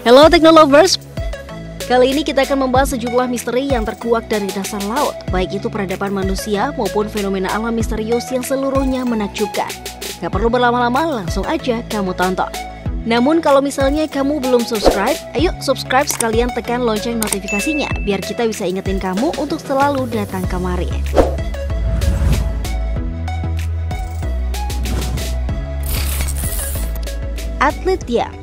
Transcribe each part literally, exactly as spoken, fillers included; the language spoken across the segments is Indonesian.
Hello Technolovers, kali ini kita akan membahas sejumlah misteri yang terkuak dari dasar laut, baik itu peradaban manusia maupun fenomena alam misterius yang seluruhnya menakjubkan. Gak perlu berlama-lama, langsung aja kamu tonton. Namun kalau misalnya kamu belum subscribe, ayo subscribe sekalian tekan lonceng notifikasinya, biar kita bisa ingetin kamu untuk selalu datang kemari. Atletiam.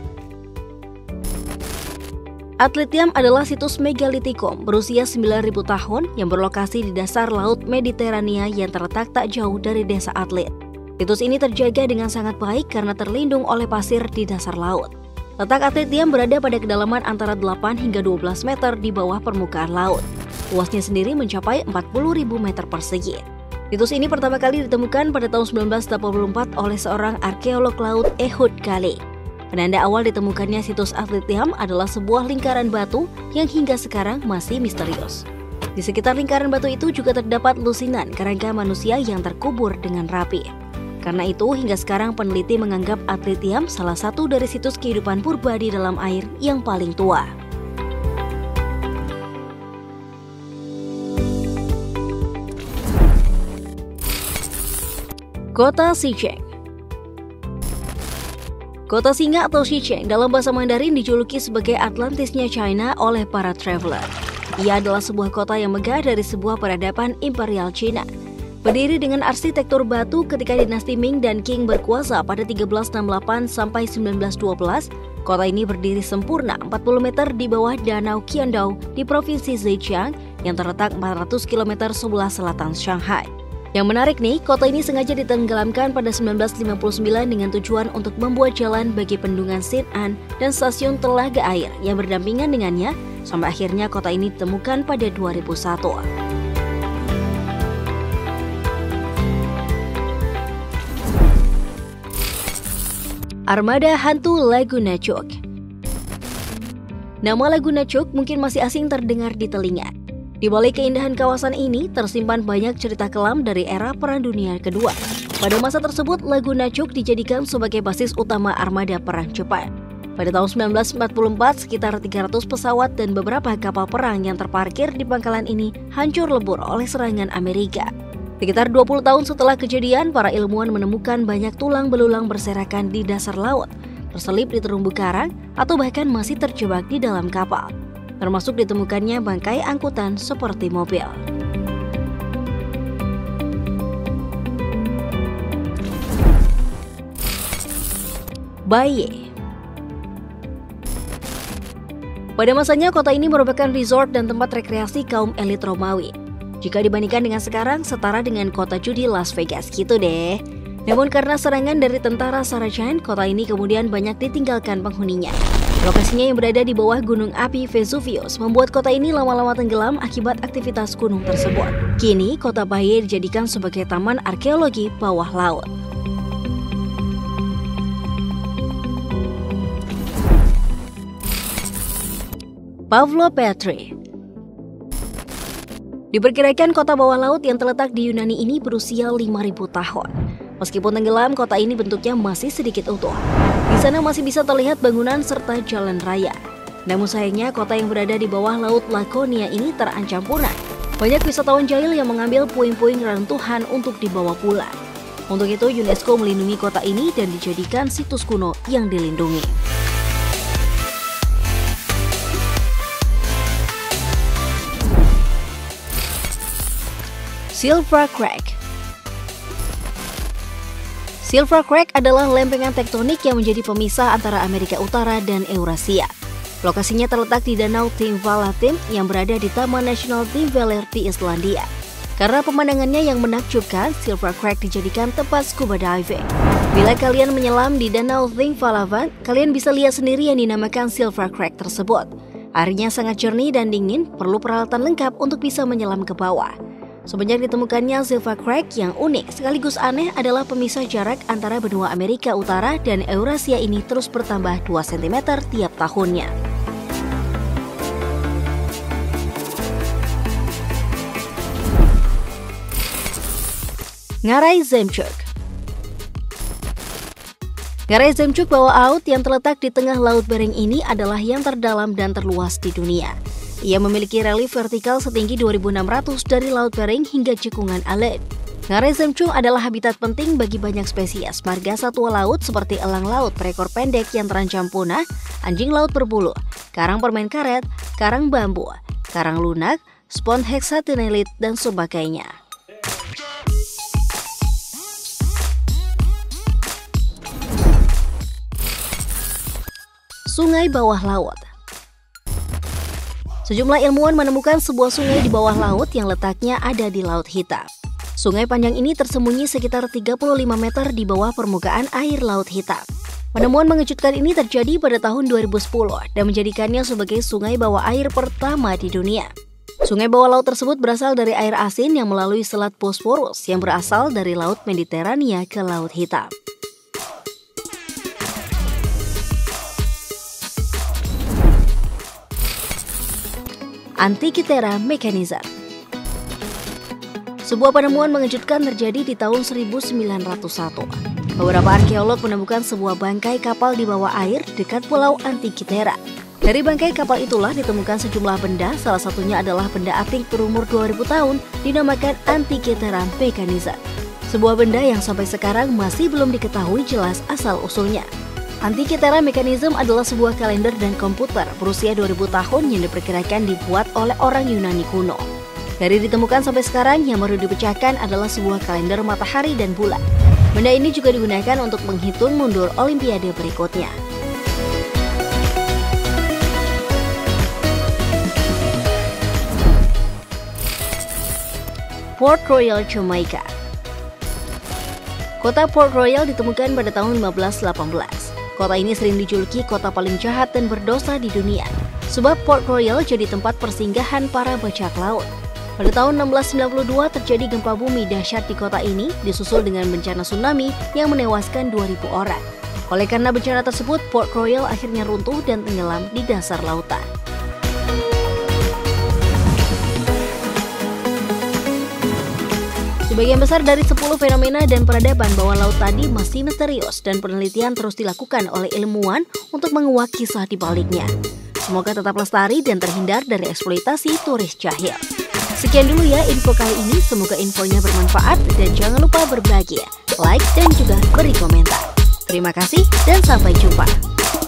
Atletiam adalah situs megalitikum berusia sembilan ribu tahun yang berlokasi di dasar laut Mediterania yang terletak tak jauh dari desa Atlit. Situs ini terjaga dengan sangat baik karena terlindung oleh pasir di dasar laut. Letak Atletiam berada pada kedalaman antara delapan hingga dua belas meter di bawah permukaan laut. Luasnya sendiri mencapai empat puluh ribu meter persegi. Situs ini pertama kali ditemukan pada tahun sembilan belas delapan puluh empat oleh seorang arkeolog laut Ehud Kale. Penanda awal ditemukannya situs Atletiam adalah sebuah lingkaran batu yang hingga sekarang masih misterius. Di sekitar lingkaran batu itu juga terdapat lusinan kerangka manusia yang terkubur dengan rapi. Karena itu, hingga sekarang peneliti menganggap Atletiam salah satu dari situs kehidupan purba di dalam air yang paling tua. Kota Xicheng. Kota Singa atau Xicheng dalam bahasa Mandarin dijuluki sebagai Atlantisnya China oleh para traveler. Ia adalah sebuah kota yang megah dari sebuah peradaban imperial Cina. Berdiri dengan arsitektur batu ketika dinasti Ming dan Qing berkuasa pada seribu tiga ratus enam puluh delapan sampai seribu sembilan ratus dua belas, kota ini berdiri sempurna empat puluh meter di bawah Danau Qiandao di Provinsi Zhejiang yang terletak empat ratus kilometer sebelah selatan Shanghai. Yang menarik nih, kota ini sengaja ditenggelamkan pada seribu sembilan ratus lima puluh sembilan dengan tujuan untuk membuat jalan bagi bendungan Xin'an dan stasiun telaga air yang berdampingan dengannya, sampai akhirnya kota ini ditemukan pada dua ribu satu. Armada Hantu Laguna Cuk. Nama Laguna Cuk mungkin masih asing terdengar di telinga. Di balik keindahan kawasan ini tersimpan banyak cerita kelam dari era Perang Dunia Kedua. Pada masa tersebut, Laguna Cuk dijadikan sebagai basis utama armada perang Jepang. Pada tahun seribu sembilan ratus empat puluh empat, sekitar tiga ratus pesawat dan beberapa kapal perang yang terparkir di pangkalan ini hancur lebur oleh serangan Amerika. Sekitar dua puluh tahun setelah kejadian, para ilmuwan menemukan banyak tulang belulang berserakan di dasar laut, terselip di terumbu karang, atau bahkan masih terjebak di dalam kapal. Termasuk ditemukannya bangkai angkutan seperti mobil. Baye. Pada masanya kota ini merupakan resort dan tempat rekreasi kaum elit Romawi. Jika dibandingkan dengan sekarang, setara dengan kota judi Las Vegas gitu deh. Namun karena serangan dari tentara Saracen, kota ini kemudian banyak ditinggalkan penghuninya. Lokasinya yang berada di bawah gunung api Vesuvius membuat kota ini lama-lama tenggelam akibat aktivitas gunung tersebut. Kini, kota Baye dijadikan sebagai taman arkeologi bawah laut. Pavlopetri. Diperkirakan kota bawah laut yang terletak di Yunani ini berusia lima ribu tahun. Meskipun tenggelam, kota ini bentuknya masih sedikit utuh. Di sana masih bisa terlihat bangunan serta jalan raya. Namun sayangnya, kota yang berada di bawah laut Lakonia ini terancam punah. Banyak wisatawan jahil yang mengambil puing-puing reruntuhan untuk dibawa pulang. Untuk itu, UNESCO melindungi kota ini dan dijadikan situs kuno yang dilindungi. Silver Crack. Silver Crack adalah lempengan tektonik yang menjadi pemisah antara Amerika Utara dan Eurasia. Lokasinya terletak di Danau Thingvallatim yang berada di Taman Nasional Thingvellir di Islandia. Karena pemandangannya yang menakjubkan, Silver Crack dijadikan tempat scuba diving. Bila kalian menyelam di Danau Thingvallatim, kalian bisa lihat sendiri yang dinamakan Silver Crack tersebut. Airnya sangat jernih dan dingin, perlu peralatan lengkap untuk bisa menyelam ke bawah. Semenjak ditemukannya Silver Crack, yang unik sekaligus aneh adalah pemisah jarak antara benua Amerika Utara dan Eurasia ini terus bertambah dua sentimeter tiap tahunnya. Ngarai Zemchuk. Ngarai Zemchuk bawah laut yang terletak di tengah Laut Bering ini adalah yang terdalam dan terluas di dunia. Ia memiliki relief vertikal setinggi dua ribu enam ratus dari Laut Bering hingga cekungan alit. Ngarai Zemchuk adalah habitat penting bagi banyak spesies marga satwa laut seperti elang laut berekor pendek yang terancam punah, anjing laut berbulu, karang permen karet, karang bambu, karang lunak, spons hexatenelit, dan sebagainya. Sungai bawah laut. Sejumlah ilmuwan menemukan sebuah sungai di bawah laut yang letaknya ada di Laut Hitam. Sungai panjang ini tersembunyi sekitar tiga puluh lima meter di bawah permukaan air Laut Hitam. Penemuan mengejutkan ini terjadi pada tahun dua ribu sepuluh dan menjadikannya sebagai sungai bawah air pertama di dunia. Sungai bawah laut tersebut berasal dari air asin yang melalui Selat Bosporus yang berasal dari Laut Mediterania ke Laut Hitam. Antikythera mechanism. Sebuah penemuan mengejutkan terjadi di tahun seribu sembilan ratus satu. Beberapa arkeolog menemukan sebuah bangkai kapal di bawah air dekat pulau Antikythera. Dari bangkai kapal itulah ditemukan sejumlah benda, salah satunya adalah benda antik berumur dua ribu tahun dinamakan Antikythera mechanism. Sebuah benda yang sampai sekarang masih belum diketahui jelas asal-usulnya. Antikythera mechanism adalah sebuah kalender dan komputer berusia dua ribu tahun yang diperkirakan dibuat oleh orang Yunani kuno. Dari ditemukan sampai sekarang, yang baru dipecahkan adalah sebuah kalender matahari dan bulan. Benda ini juga digunakan untuk menghitung mundur Olimpiade berikutnya. Port Royal, Jamaica. Kota Port Royal ditemukan pada tahun lima belas delapan belas. Kota ini sering dijuluki kota paling jahat dan berdosa di dunia, sebab Port Royal jadi tempat persinggahan para bajak laut. Pada tahun enam belas sembilan puluh dua terjadi gempa bumi dahsyat di kota ini, disusul dengan bencana tsunami yang menewaskan dua ribu orang. Oleh karena bencana tersebut, Port Royal akhirnya runtuh dan tenggelam di dasar lautan. Sebagian besar dari sepuluh fenomena dan peradaban bawah laut tadi masih misterius dan penelitian terus dilakukan oleh ilmuwan untuk menguak kisah di baliknya. Semoga tetap lestari dan terhindar dari eksploitasi turis jahil. Sekian dulu ya info kali ini, semoga infonya bermanfaat dan jangan lupa berbagi, like dan juga beri komentar. Terima kasih dan sampai jumpa.